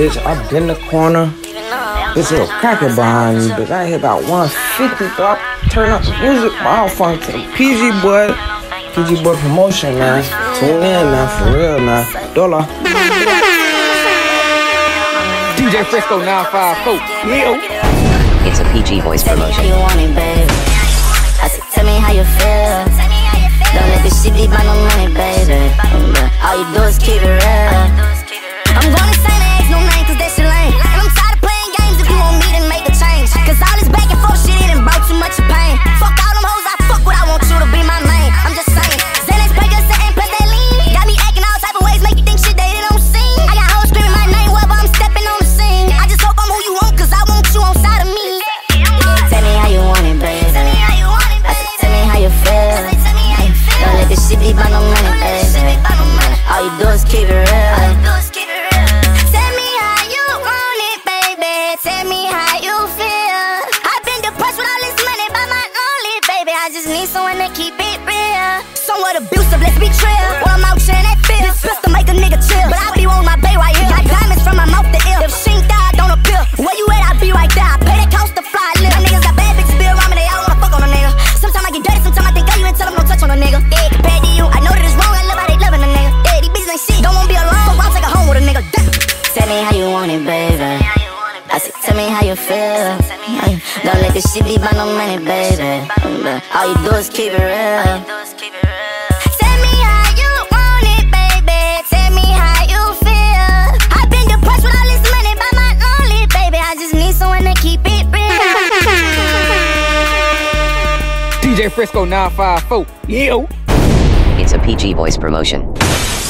bitch. Up in the corner. This little cracker behind me, bitch. I hit about 150, bro. Turn up the music, all fun to the PG boy. PG boy promotion, man. Tune in, man, for real, man. Dollar. DJ Frisco 954. Yeah. It's a PG Boys promotion. You want it, babe. I said, tell me how you feel. Don't let this shit be by no money, baby. All you do is keep it real. I'm gonna say the X, no name, cause that shit lame. And I'm tired of playing games if you want me to make a change. Cause all this back and forth shit, it done brought too much pain. Fuck all them hoes, I fuck what I want you to be my main. I'm just saying. Xanax, Percocet, and plus that lean. Got me acting all type of ways, make you think shit they don't see. I got hoes screaming my name wherever I'm stepping on the scene. I just hope I'm who you want, cause I want you on side of me. Tell me how you want it, baby. I said, tell me how you feel. Don't let this shit be by no money, baby. All you do is keep it real. Tell me how you want it, baby. Tell me how you feel. I've been depressed with all this money by my only, baby. I just need someone to keep it real. Somewhat abusive, let's be real. While I'm out sharing that feel. This pistol make a nigga chill. But I be on my bay right here. Got diamonds from my mouth to ear. If she ain't die, I don't appeal. Where you at, I be right there. I pay that cost to fly, live. My niggas got bad bitches be around me, they all wanna fuck on a nigga. Sometimes I get dirty, sometimes I think of you and tell them don't touch on a nigga. Yeah, compared to you, I know that it's wrong, I love how they loving a nigga. Yeah, these bitches ain't shit, don't wanna be alone, so I'll take her home with a nigga. Tell me how you want it, baby. I said, tell me how you feel. Don't let this shit be by no money, baby. All you do is keep it real. Tell me how you want it, baby. Tell me how you feel. I've been depressed with all this money by my only, baby. I just need someone to keep it real. DJ Frisco 954. Yeah. It's a PG Boys promotion.